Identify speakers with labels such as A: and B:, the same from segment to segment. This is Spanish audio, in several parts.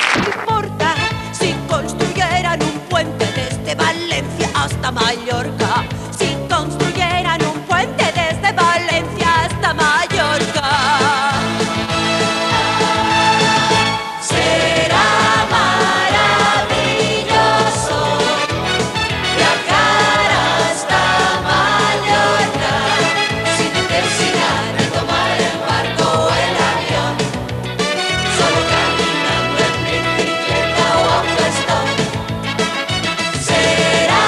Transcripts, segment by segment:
A: ¿qué importa si construyeran un puente desde Valencia hasta Mallorca? Si construyeran un puente desde Valencia hasta Mallorca. Será maravilloso viajar hasta Mallorca sin necesidad de tomar el barco o el avión, solo caminando en bicicleta o a pastón. Será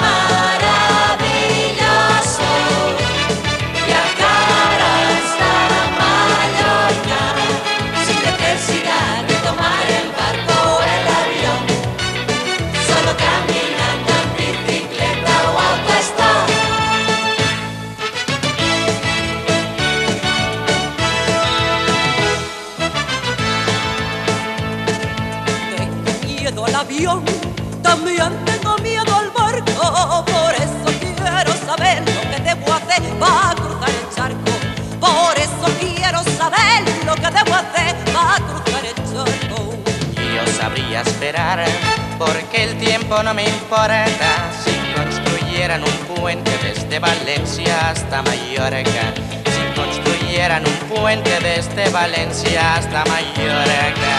A: maravilloso viajar hasta Mallorca sin necesidad de tomar el barco o el avión, solo caminando en bicicleta o a pastón. Tengo miedo al avión, también tengo miedo al barco, por eso quiero saber lo que debo hacer para cruzar el charco. Por eso quiero saber lo que debo hacer para cruzar el charco.
B: Yo sabría esperar, porque el tiempo no me importa. Si construyeran un puente desde Valencia hasta Mallorca, si construyeran un puente desde Valencia hasta Mallorca.